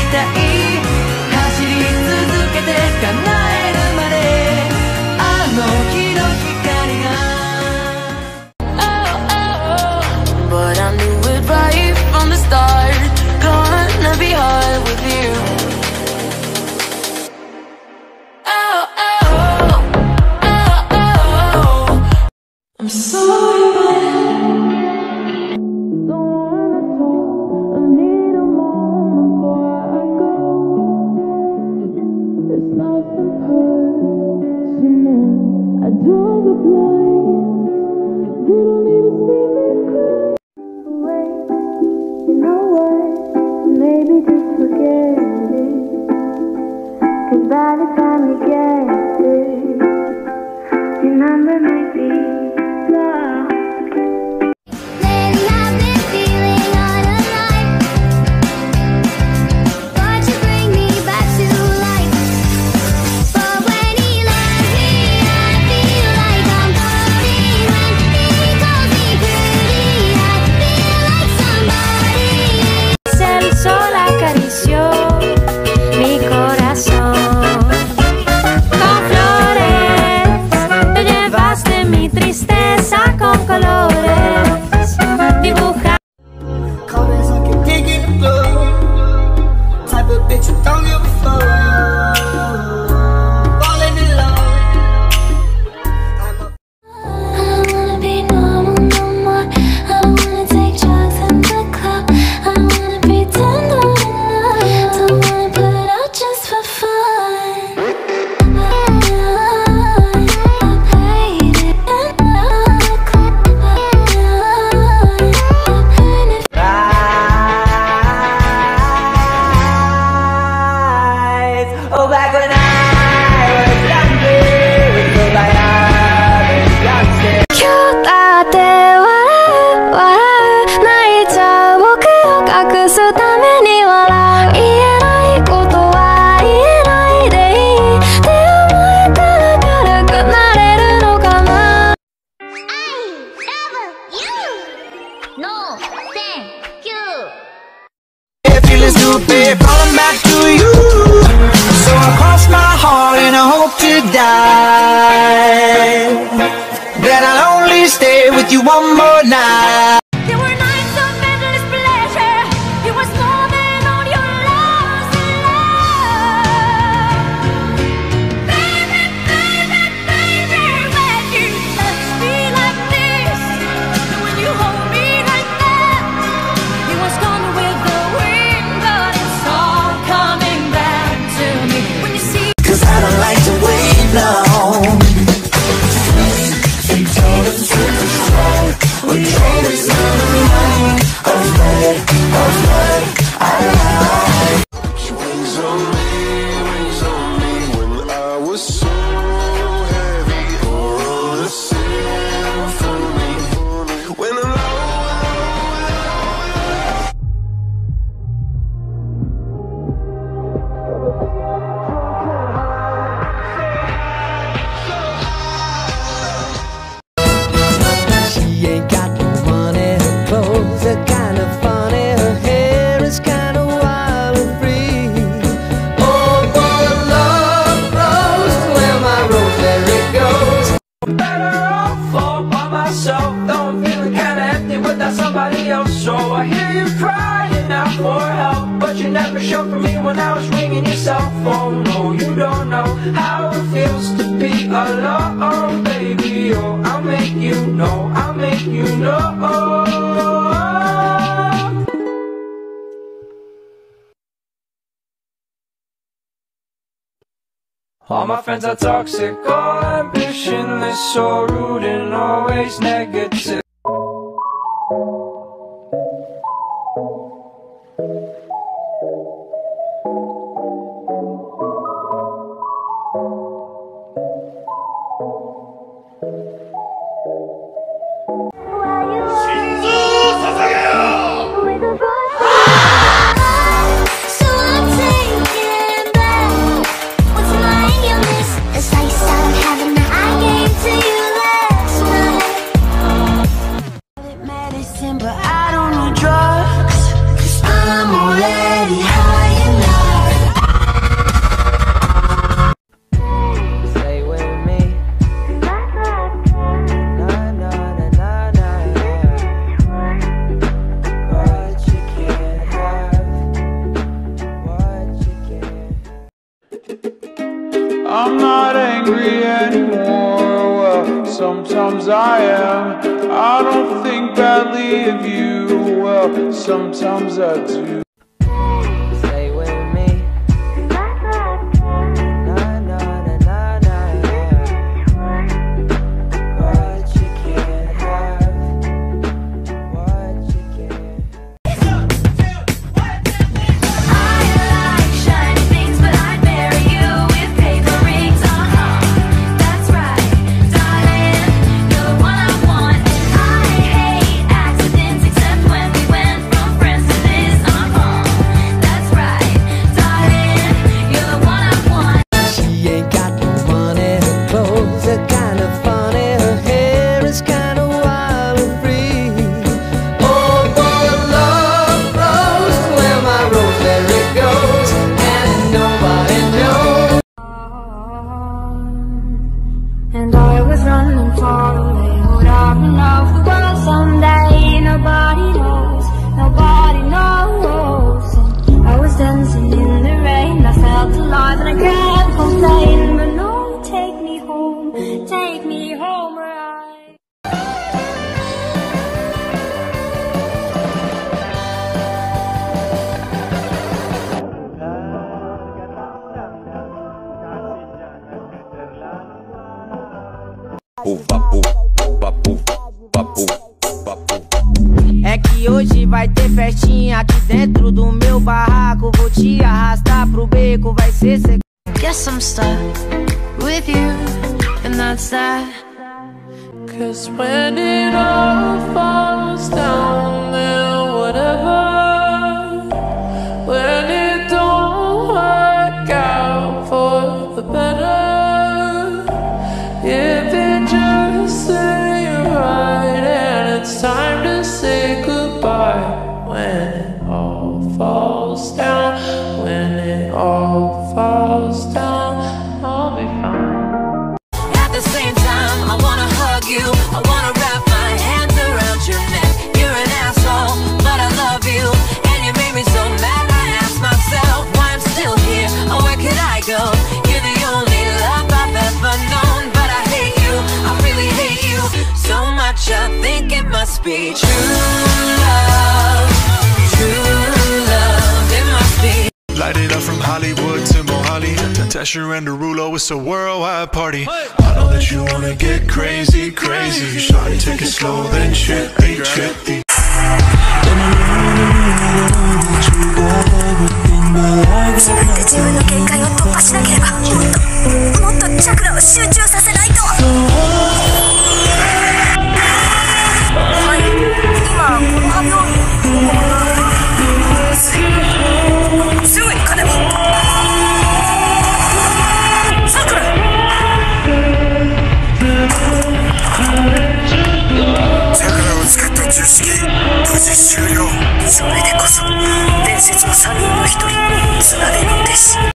たい走り続けて叶えるまであの日の光が But I knew it right from the start Gonna be hard with you I'm sorry, but don't wanna talk. I need a moment before I go. It's nothing personal. I drove a blind. They don't even see me cry. Wait, you know what? Maybe just forget it. 'Cause by the time we get there, your number might be. Falling back to you, so I cross my heart and I hope to die. That I'll only stay with you one more night. There were nights of endless pleasure. You were more than all your loves in love. Baby, baby, baby, when you touch me like this, and when you hold me like that, you was gone with the wind, but it's all coming back to me. When you see, 'cause I don't like to wait long. So I hear you crying out for help, but you never showed for me when I was ringing your cell phone. No, you don't know how it feels to be alone, baby. Oh, I'll make you know, I'll make you know. All my friends are toxic, all ambitionless, so rude and always negative. I'm not angry anymore. Well, sometimes I am. I don't think badly of you. Well, sometimes I do. Stay with me. Na, na, na, na, na, yeah. What you can't have, what you can't I like shiny things, but I'd marry you with paper rings. That's right, darling, you're the one I want. I hate accidents, except when we went from friends to this. That's right, darling, you're the one I want. She ain't got no money, her clothes are kinda funny, her hair is kinda wild and free. Oh, boy, love flows where my rose, there it goes, and nobody knows. And I was running far away. Would I run off the world someday? Nobody knows, nobody knows. And I was dancing in the rain. I felt alive and I can't complain. But no, take me home where I... É que hoje vai ter festinha aqui dentro do meu barraco. Vou te arrastar pro beco, vai ser seguro. Guess I'm stuck with you, and that's that. 'Cause when it all falls down, then whatever. When it don't work out for the better, if it just ain't right and it's time to say goodbye. When it all falls down, when it all falls down, I'll be fine. At the same time, I wanna hug you. I wanna wrap my hands around your neck. You're an asshole, but I love you. And you made me so mad, I ask myself why I'm still here. Oh, where could I go? You're the only love I've ever known. But I hate you, I really hate you so much, I think it must be true love. True love, it must be. Light it up from Hollywood to Mohali, Tesher and Derulo, it's a worldwide party. I know that you wanna get crazy, crazy. Shawty, take it slow, then trippy, trippy. 自分で自分の限界を突破しなければ、もっとチャクラを集中させないと。はい、今この葉病院に報告が。すぐに金も。さくら。チャクラを使った重式無事終了。それでこそ伝説の3人の一人、綱手の弟子。